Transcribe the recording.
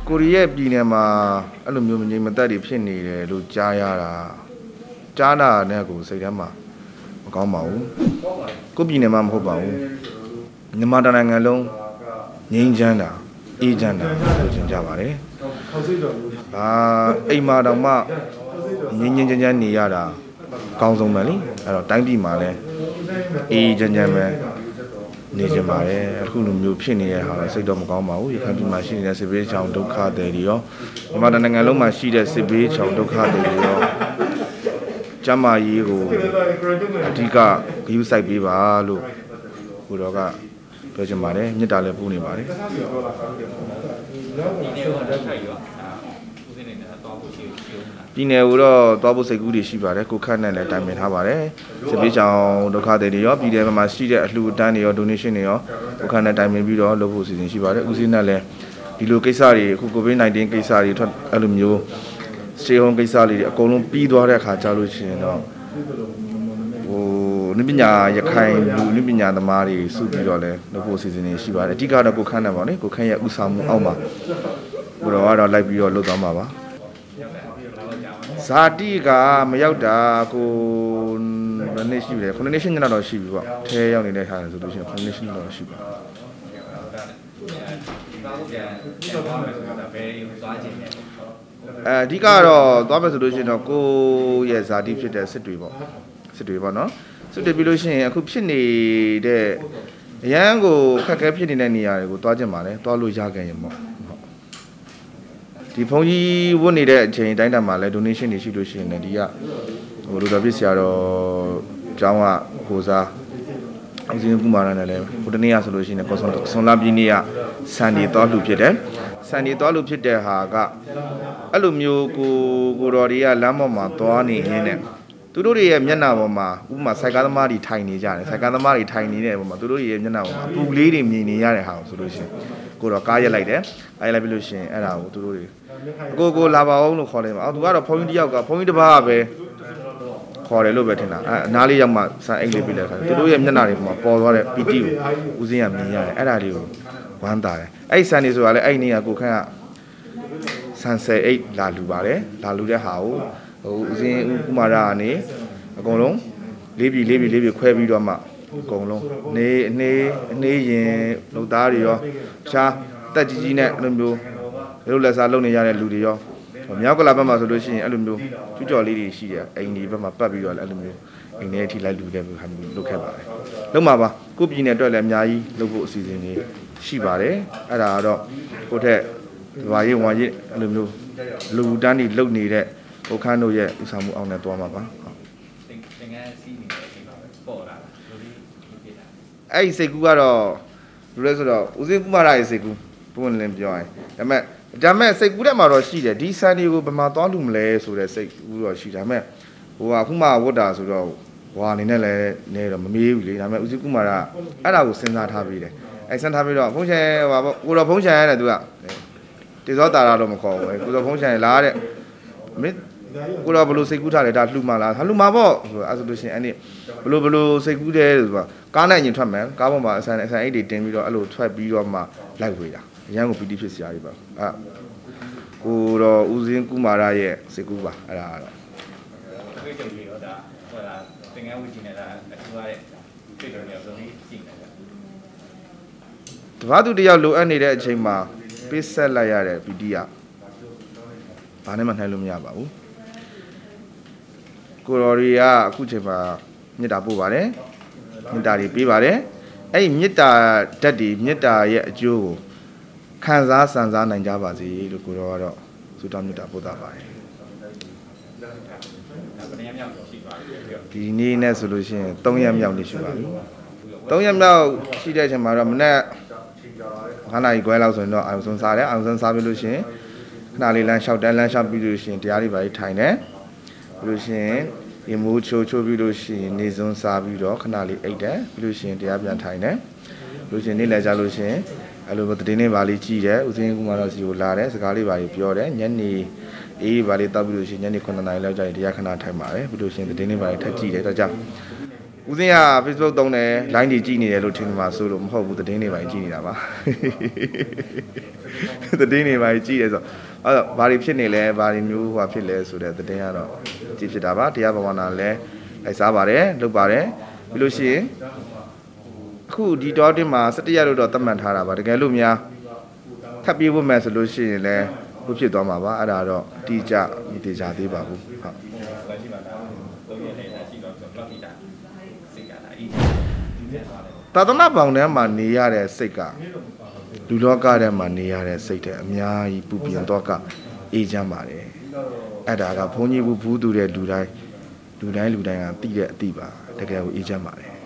ကိုရီးယားပြည်နယ်မှာအဲ့လိုမျိုးမငြိမ်မသက်တွေဖြစ်နေတယ်လို့ကြားရတာကြားတာနဲ့ကိုစိတ်ထဲမှာမကောင်းပါဘူးကိုပြည်နယ်မှာမဟုတ်ပါဘူးမြန်မာနိုင်ငံလုံးငြိမ်းချမ်းတာအေးချမ်းတာလို့ထင်ကြပါတယ်အိမ်မှာတောင်မှငြိမ်းချမ်းနေရတာအကောင်းဆုံးပဲလေအဲ့တော့တိုင်းပြည်မှာလည်းအေးချမ်းပဲနေကြပါတယ်အခုလိုမျိုးဖြစ်နေတဲ့ဟာစိတ်တော့မကောင်းပါဘူးရခိုင်ပြည်မှာရှိနေတဲ့စစ်ဘေးချောင်ဒုက္ခတွေတွေရောမြန်မာနိုင်ငံလုံးမှာရှိတဲ့စစ်ဘေးချောင်ဒုက္ခတွေတွေရောကျမကြီးကိုအဓိကဂရုစိုက်ပေးပါလို့ကိုတော်ကပြောချင်ပါတယ်မြစ်တာလည်းပူနေပါတယ်ပြည်နယ်ကိုတော့သွားဖို့စိတ်ကူးတွေရှိပါတယ်ကိုခန့်နဲ့လည်းတိုင်ပင်ထားပါတယ်စစ်ပေးချောင်ဒုက္ခတွေတွေရောပြည်နယ်မှာရှိတဲ့အလှူအတန်းတွေရော donation တွေရောကိုခန့်နဲ့တိုင်ပင်ပြီးတော့လုပ်ဖို့စီစဉ်ရှိပါတယ်ဦးစင်းနဲ့လည်းဒီလိုကိစ္စတွေအခု COVID-19 ကိစ္စတွေထွက်အဲ့လိုမျိုးstay home ကိစ္စတွေအကုန်လုံးပြီးသွားတဲ့အခါကြာလို့ရှိရင်တော့နိပညာရခိုင်လူနိပညာသမားတွေစုပြီးတော့လည်းလုပ်ဖို့စီစဉ်နေရှိပါတယ်အဓိကတော့ကိုခန့်နဲ့ပါလေကိုခန့်ရဲ့ဥဆောင်မှုအောက်မှာကိုတော့ကတော့လိုက်ပြီးတော့လုပ်သွားမှာပါဇာတိကမရောက်တာကိုနေ့ရှိတယ်9 nation တော့ရှိပြီပေါ့ထဲရောက်နေတဲ့ဟာဆိုလို့ရှိရင်9 nation တော့ရှိပါအဓိကတော့သွားမယ်ဆိုလို့ရှိရင်တော့ကိုရဲ့ဇာတိဖြစ်တဲ့စစ်တွေပေါ့နော်စစ်တွေပြီးလို့ရှိရင်အခုဖြစ်နေတဲ့အရန်ကိုခက်ခဲဖြစ်နေတဲ့နေရာတွေကိုသွားကြမှာလဲသွားလို့ရခဲ့ရင်ပေါ့ဒီဖုန်ကြီးဝတ်နေတဲ့အချိန်တိုင်းတာမှာလဲ donation တွေရှိလို့ရှိရင်လည်းဒီကလူတော်ပြစ်ဆရာတော်ကျောင်းကကိုစားဦးစင်းကုမာရနဲ့လည်းဟိုတနေ့ကဆိုလို့ရှိရင်ကောဆွန်လာပြည်နေ့ကစံဒီတော်လူဖြစ်တယ်စံဒီတော်လူဖြစ်တဲ့ဟာကအဲ့လိုမျိုးကိုတော်တွေကလမ်းပေါ်မှာသွားနေရင်းနဲ့သူတို့တွေရဲ့မျက်နှာပေါ်မှာဥပမာစိုက်ကားသမားတွေထိုင်နေကြတယ်စိုက်ကားသမားတွေထိုင်နေတဲ့ပုံမှာသူတို့ရဲ့မျက်နှာပေါ်မှာပူလေးတွေမြင်နေရတဲ့ဟာကိုဆိုလို့ရှိရင်ကိုတော့ကားရက်လိုက်တယ်ကားရက်လိုက်ပြီးလို့ရှိရင်အဲ့ဒါကိုသူတို့တွေကိုလာပါအောင်လို့ခေါ်တယ်မှာသူကတော့ဖုန်းကြီးတယောက်ကဖုန်းကြီးတစ်ပါးပဲခေါ်တယ်လို့ပဲထင်တာအနားလေးရောက်မှစံအိတ်လေးပြလိုက်ခါသူတို့ရဲ့မျက်နှာတွေပေါ်မှာပေါ်သွားတဲ့ပီတီကိုဦးစင်းကမြင်ရတယ်အဲ့ဒါလေးကိုဝမ်းသာတယ်အဲ့စံနေဆိုတာလေအဲ့နေကကိုခန့်ကစံဆယ်အိတ်လာလူပါတယ်လာလူတဲ့ဟာကိုဦးစင်းဦးကုမာရကနေအကုန်လုံးလေးပြီခွဲပြီးတော့မှအကုန်လုံးနေရင်လူသားတွေရောရှားတက်ကြီးနဲ့အဲ့လိုမျိုးလို့လက်စားလုပ်နေရတဲ့လူတွေရောမြောက်ကလာဘက်မှာဆိုလို့ရှိရင်အဲ့လိုမျိုးကျူးကျော်လေးတွေရှိတယ်အိမ်ဒီဘက်မှာပတ်ပြီးတော့အဲ့လိုမျိုးအိမ်ထဲအထိလိုက်လူတဲ့ဟာမျိုးလုပ်ခဲ့ပါတယ်လုပ်မှာပါကိုပြည်နယ်အတွက်လည်းအများကြီးလုပ်ဖို့အစီအစဉ်တွေရှိပါတယ်အဲ့ဒါကတော့ကိုထက်ဝါရေးအဲ့လိုမျိုးလူတန်းတွေလုပ်နေတဲ့ဟိုခန်းတို့ရဲ့ဥဆောင်မှုအောင်နဲ့တွားမှာပါသင်္ကန်းစီးနေတဲ့အချိန်မှာပေါ်လာအဲ့ဒီစိတ်ကူးကတော့လူလဲဆိုတော့ဦးစင်းကုမာရရဲ့စိတ်ကူးပုံလင်းပြောရင်ဒါပေမဲ့စိတ်ကူးတဲ့မှာတော့ရှိတယ်ဒီစံတွေကိုဘယ်မှာသွားလူမလဲဆိုတဲ့စိတ်ကူးတော့ရှိဒါပေမဲ့ဟိုအခုမှဝတ်တာဆိုတော့ဝါအနေနဲ့လည်းနေတော့မမေးဘူးလေဒါပေမဲ့ဦးစင်းကုမာရအဲ့ဒါကိုစဉ်းစားထားပြီးတယ်အဲ့စဉ်းစားပြီးတော့ဖုန်းချန်ဟိုပါကိုတော့ဖုန်းချန်ရတယ်သူကတေဇောတာတော့မခေါ်ဘူးကိုတော့ဖုန်းချန်လာတဲ့မင်းကိုတော့ဘလို့စိတ်ကူးထားတယ်ဒါလှူမှလားလှူမှပေါ့ဆိုအဲ့ဆိုလို့ရှိရင်အဲ့ဒီဘလို့စိတ်ကူးတယ်ဆိုတာကားနိုင်ရင်ထွက်မယ်ကားပေါ်မှာအဆန်အိတ်တွေတင်ပြီးတော့အဲ့လိုထွက်ပြီးတော့မှလိုက်ဝေးတာအရန်ကိုပီတိဖြစ်စရာတွေပါအဲ့ကိုတော့ဦးစင်းကုမာရရဲ့စိတ်ကူးပါအဲ့ဒါကတော့တွေ့ကြုံပြီးတော့ဒါဟိုလားသင်္ကန်းဝီကြီးနေတာအထူးရတဲ့တွေ့ကြုံရအောင်ဆုံးကြည့်နေတာတပတ်သူတယောက်လိုအပ်နေတဲ့အချိန်မှာပေးဆက်လိုက်ရတဲ့ပီတိကဘာနဲ့မှနှိုင်းလို့မရပါဘူးကိုတော်ရီကအခုချိန်မှာမေတ္တာပို့ပါတယ်မေတ္တာတွေပေးပါတယ်အဲ့ဒီမေတ္တာဓာတ်တွေမေတ္တာရဲ့အကျိုးကိုခံစားစံစားနိုင်ကြပါစေလို့ကိုတော်ကတော့ဆုတောင်းမေတ္တာပို့တာပါတယ်ဒီနေ့နဲ့ဆိုလို့ရှိရင်3ရက်မြောက်နေရှိပါပြီ3ရက်မြောက်ရှိတဲ့အချိန်မှာတော့မနေ့9နာရီခွဲလောက်ဆိုရင်တော့အာရုံစွန်းစားတယ်အာရုံစွန်းစားပြီးလို့ရှိရင်ခဏလေးလမ်းလျှောက်ပြီးလို့ရှိရင်တရားတွေပါထိုင်တယ်ပြီးလို့ရှိရင်ဒီမိုးချိုးပြီးလို့ရှိရင်နေစွန်းစားပြီးတော့ခဏလေးအိတ်တယ်ပြီးလို့ရှိရင်တရားပြန်ထိုင်တယ်ပြီးလို့ရှိရင်နေ့လည်ကြလို့ရှိရင်အဲ့လိုတည်င်းလေးပါလေးကြည့်တယ်ဦးစင်းကုမာရစီကိုလာတယ်စကားလေးပါလေးပြောတယ်ညနေအေးပါလေးတောက်ပြီးလို့ရှိရင်ညနေ9နာရီလောက်ကြာရင်တရားခဏထိုင်ပါတယ်ပြီးလို့ရှိရင်တည်င်းလေးပါလေးထပ်ကြည့်တယ်တော့ကြာဦးဦးစင်းက Facebook သုံးတယ် line တွေကြည့်နေတယ်လို့ထင်မှာဆိုလို့မဟုတ်ဘူးသတင်းတွေပါကြည့်နေတာပါသတင်းတွေပါကြည့်ရဲဆိုအဲ့တော့ဘာတွေဖြစ်နေလဲဘာတွေမျိုးဟိုဖြစ်လဲဆိုတဲ့သတင်းကတော့ကြည့်ဖြစ်တာပါတရားဘာဝနာလည်းလိုက်စားပါတယ်လုပ်ပါတယ်ပြီးလို့ရှိရင်အခုဒီတော့တင်မှာ17ရက်လို့တော့သတ်မှတ်ထားတာပါတကယ်လို့များထပ်ပြေးဖို့မယ်ဆိုလို့ရှိရင်လည်းခုဖြစ်သွားမှာပါအဲ့ဒါတော့တိကျမတိကျသေးပါဘူးဟုတ်သာသနာ့ဘောင်ထဲမှာနေရတဲ့စိတ်ကလူလောကထဲမှာနေရတဲ့စိတ်တဲ့အများကြီးပူပြင်တော့ကအေးချမ်းပါတယ်အဲ့ဒါကဘုန်းကြီးဘူးသူတဲ့လူတိုင်းကသိတဲ့အသိပါတကယ်ကိုအေးချမ်းပါတယ်